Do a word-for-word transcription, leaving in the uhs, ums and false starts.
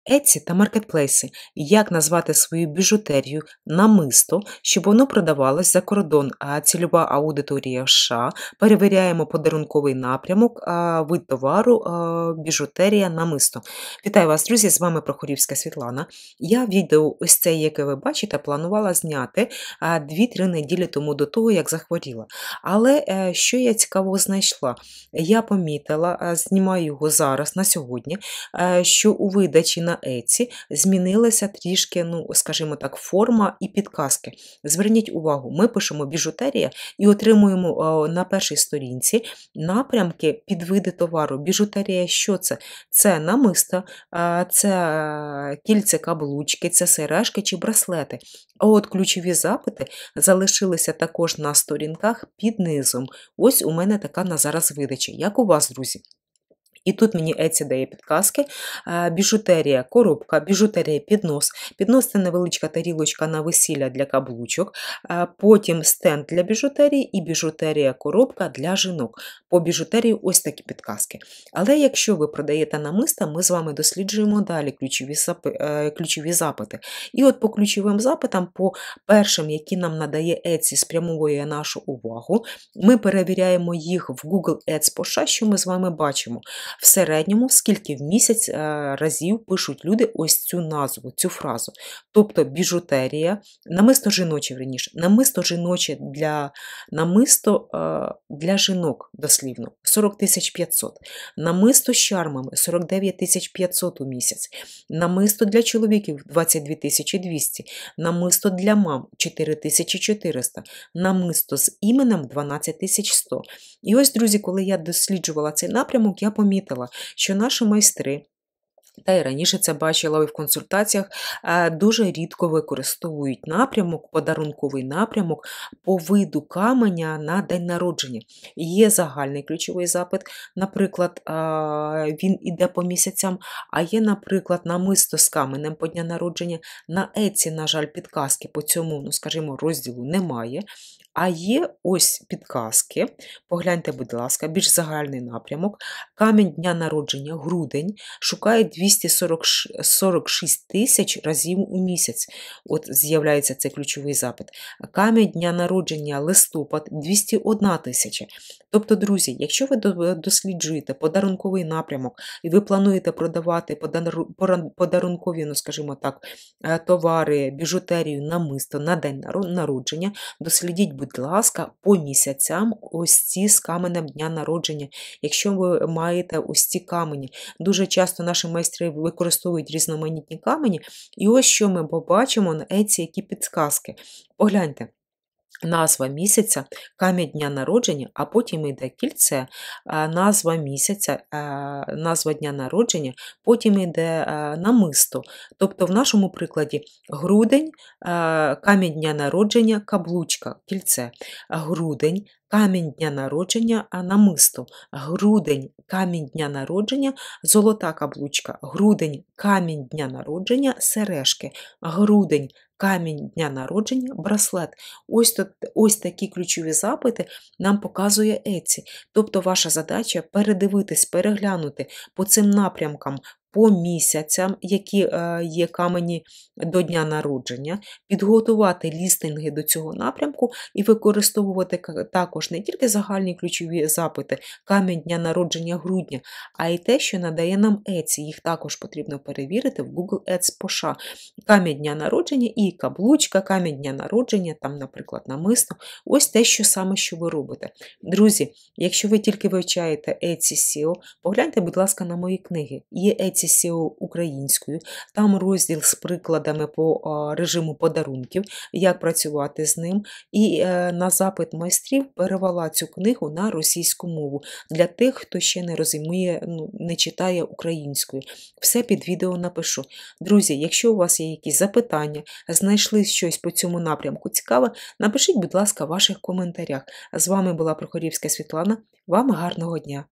Etsy та маркетплейси. Як назвати свою біжутерію намисто, щоб воно продавалось за кордон, а цільова аудиторія в США. Перевіряємо подарунковий напрямок, а, вид товару, а, біжутерія намисто. Вітаю вас, друзі! З вами Прохорівська Світлана. Я відео ось це, яке ви бачите, планувала зняти дві-три неділі тому до того, як захворіла. Але е, що я цікаво знайшла? Я помітила, е, знімаю його зараз, на сьогодні, е, що у видачі на Etsy змінилася трішки, ну, скажімо так, форма і підказки. Зверніть увагу, ми пишемо біжутерія і отримуємо о, на першій сторінці напрямки під види товару. Біжутерія що це? Це намисто, це кільце, каблучки, це сережки чи браслети. А от ключові запити залишилися також на сторінках під низом. Ось у мене така на зараз видача. Як у вас, друзі? І тут мені Etsy дає підказки. Біжутерія коробка, біжутерія піднос. Піднос – це невеличка тарілочка на весілля для каблучок. Потім стенд для біжутерії і біжутерія коробка для жінок. По біжутерії ось такі підказки. Але якщо ви продаєте намиста, ми з вами досліджуємо далі ключові, ключові запити. І от по ключовим запитам, по першим, які нам надає Etsy, спрямовує нашу увагу, ми перевіряємо їх в Google Ads по США, що ми з вами бачимо. В середньому, скільки в місяць разів пишуть люди ось цю назву, цю фразу. Тобто біжутерія, намисто жіноче, верніше, намисто жіноче для, намисто для жінок, дослівно, сорок тисяч п'ятсот. Намисто з чармами, сорок дев'ять тисяч п'ятсот у місяць. Намисто для чоловіків, двадцять дві тисячі двісті. Намисто для мам, чотири тисячі чотириста. Намисто з іменем, дванадцять тисяч сто. І ось, друзі, коли я досліджувала цей напрямок, я помітила, що наші майстри, та й раніше це бачила і в консультаціях, дуже рідко використовують напрямок, подарунковий напрямок по виду каменя на день народження. Є загальний ключовий запит, наприклад, він іде по місяцям, а є, наприклад, намисто з каменем по дня народження. На Etsy, на жаль, підказки по цьому, ну, скажімо, розділу немає. А є ось підказки, погляньте, будь ласка, більш загальний напрямок. Камінь дня народження, грудень, шукає двісті сорок шість тисяч разів у місяць. От з'являється цей ключовий запит. Камінь дня народження, листопад, двісті одна тисяча. Тобто, друзі, якщо ви досліджуєте подарунковий напрямок і ви плануєте продавати подарункові, ну, скажімо так, товари, біжутерію, намисто на день народження, дослідіть, будь ласка, по місяцям ось ці з каменем дня народження. Якщо ви маєте ось ці камені, дуже часто наші майстри використовують різноманітні камені, і ось що ми побачимо на Etsy, які підказки. Погляньте. Назва місяця, камінь дня народження, а потім йде кільце, назва місяця, назва дня народження, потім йде намисто. Тобто в нашому прикладі грудень, камінь дня народження, каблучка, кільце, грудень, камінь дня народження, намисто, грудень, камінь дня народження, золота каблучка, грудень, камінь дня народження, сережки, грудень, камінь дня народження, браслет. Ось, тут, ось такі ключові запити нам показує Etsy. Тобто ваша задача передивитись, переглянути по цим напрямкам, по місяцям, які е, є камені до дня народження, підготувати лістинги до цього напрямку і використовувати також не тільки загальні ключові запити, камінь дня народження грудня, а й те, що надає нам Etsy. Їх також потрібно перевірити в Google Ads по США. Камінь дня народження і каблучка, камінь дня народження, там, наприклад, намисто. Ось те, що саме, що ви робите. Друзі, якщо ви тільки вивчаєте Etsy сі о, погляньте, будь ласка, на мої книги. Є Etsy сі о українською, там розділ з прикладами по режиму подарунків, як працювати з ним, і на запит майстрів перевела цю книгу на російську мову, для тих, хто ще не розуміє, ну, не читає українською. Все під відео напишу. Друзі, якщо у вас є якісь запитання, знайшли щось по цьому напрямку цікаве, напишіть, будь ласка, в ваших коментарях. З вами була Прохорівська Світлана. Вам гарного дня!